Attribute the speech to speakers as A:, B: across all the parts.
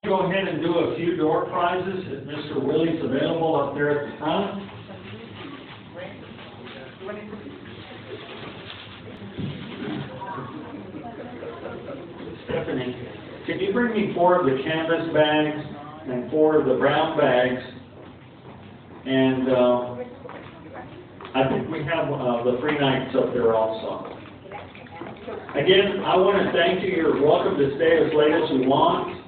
A: Go ahead and do a few door prizes if Mr. Willie's available up there at the front. Stephanie, can you bring me 4 of the canvas bags and 4 of the brown bags? And I think we have the free nights up there also. Again, I want to thank you. You're welcome to stay as late as you want.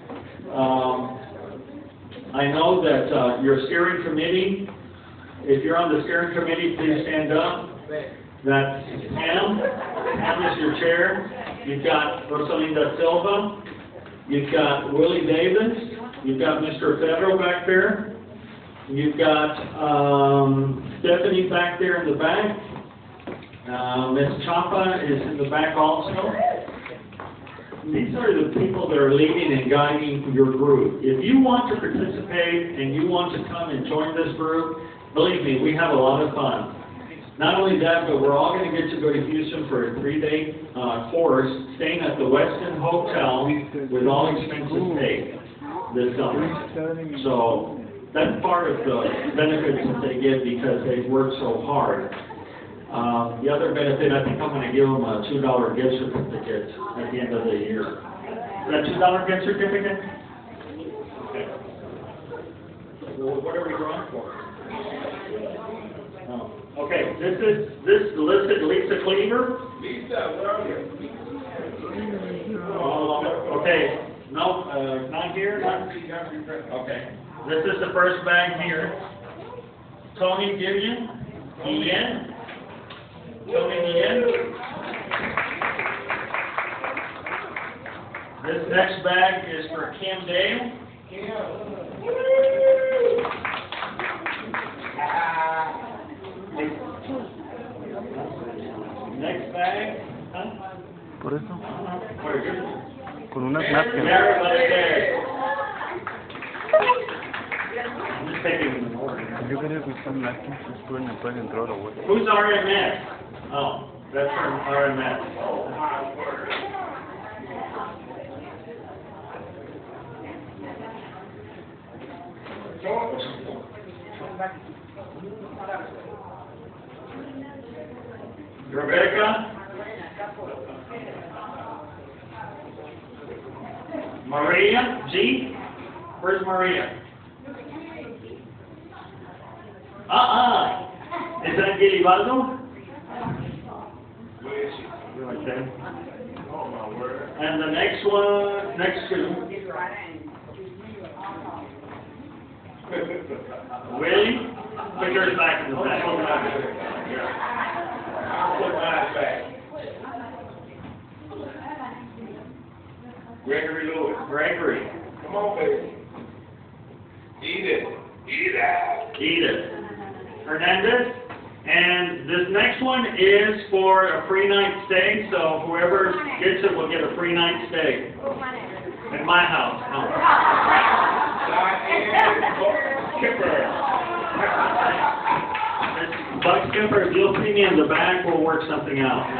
A: I know that your steering committee, if you're on the steering committee, please stand up. That's Pam. Pam is your chair. You've got Rosalinda Silva. You've got Willie Davis. You've got Mr. Federal back there. You've got Stephanie back there in the back. Ms. Chapa is in the back also. These are the people that are leading and guiding your group. If you want to participate and you want to come and join this group, believe me, we have a lot of fun. Not only that, but we're all going to get to go to Houston for a 3-day course, staying at the Westin Hotel with all expenses paid this summer. So that's part of the benefits that they get because they've worked so hard. The other benefit, I think I'm going to give them a $2 gift certificate at the end of the year. Is that $2 gift certificate? Okay. Well, what are we drawing for? Oh. Okay, this listed Lisa Cleaver. Lisa, where are you? Okay, no, not here. Okay, this is the first bag here. Tony Gillian, Ian. Tony Ian. This next bag is for Kim Dale. Next bag. Huh?
B: Por eso.
A: Very good.
B: Con unas napkins.
A: Everybody there. I'm just taking them in order.
B: Yo quería que usaran napkins, pueden entrar o güey.
A: Who's RMS? Oh, that's from RMS. Rebecca? Maria? G? Where's Maria? Is that Gilibaldo? Okay. And the next one, next two. Willie? Put yours back in the back. I'll put mine back. Gregory Lewis. Gregory. Come on, baby. Edith. Edith. Hernandez. And this next one is for a free night stay, so whoever gets it will get a free night stay. At my house. Buck Skipper, if you'll see me in the back, we'll work something out.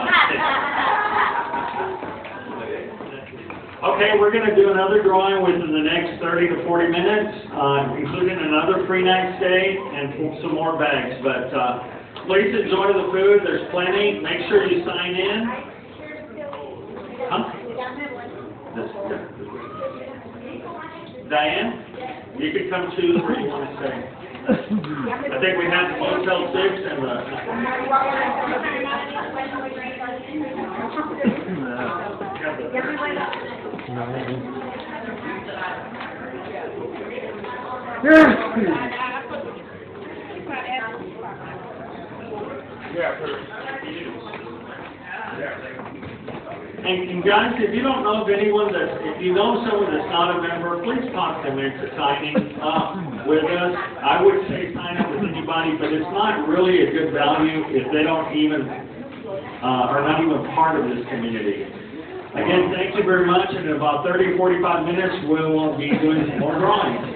A: Okay, we're going to do another drawing within the next 30 to 40 minutes, including another free night stay and some more bags. But please enjoy the food. There's plenty. Make sure you sign in. Huh? Diane, you can come choose where you want to stay. I think we have the Motel 6 and the... And guys, if you don't know of anyone if you know someone that's not a member, please talk them into signing up with us. I would say sign up with anybody, but it's not really a good value if they don't even, are not even part of this community. Again, thank you very much, and in about 30 or 45 minutes, we'll be doing some more drawings.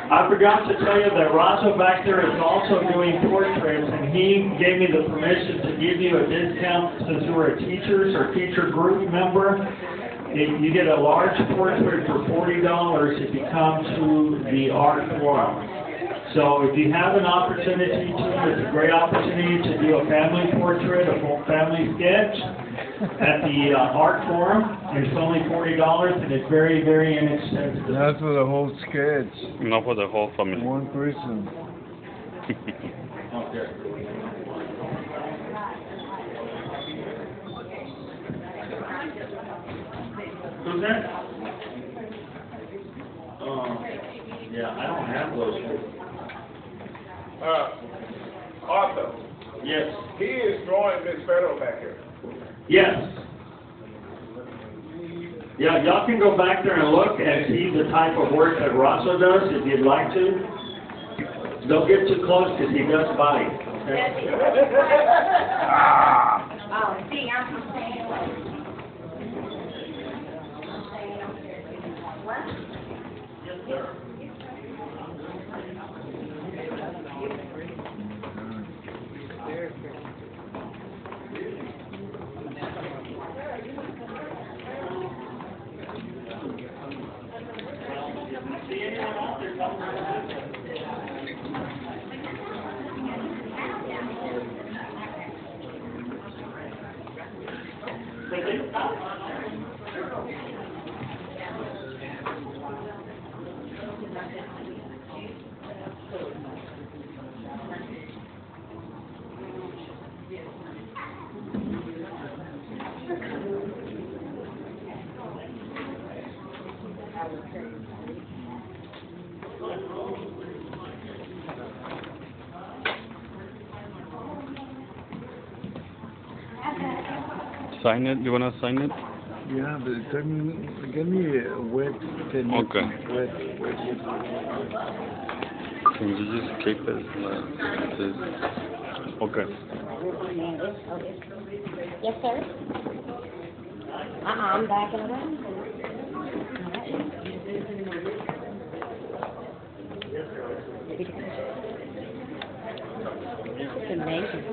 A: I forgot to tell you that Razo back there is also doing portraits, and he gave me the permission to give you a discount since you were a teachers or teacher group member. You get a large portrait for $40 if you come to the art forum. So if you have an opportunity to, it's a great opportunity to do a family portrait, a full family sketch at the art forum. And it's only $40, and it's very, very inexpensive.
C: That's for the whole sketch.
B: Not for the whole family.
C: One person.
A: Okay. Who's that? Yeah, I don't have those.
D: Arthur,
A: Yes.
D: he is drawing Miss Federal back here.
A: Yes. Yeah, y'all can go back there and look and see the type of work that Razo does if you'd like to. Don't get too close because he does bite. Okay?
E: Oh, see, I'm just saying. What?
B: Sign it? You wanna sign it?
C: Yeah, but give me a wet pen.
B: Okay.
C: Wet.
B: Can you just keep it? Okay.
E: Yes, sir? I'm backing it up. It's amazing.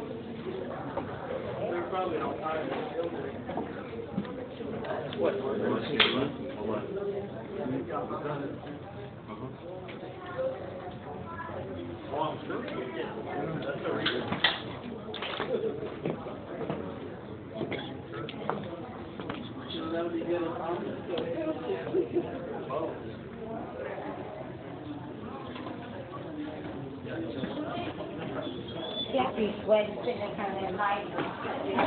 E: Yeah, be sweaty, sitting there kind of light.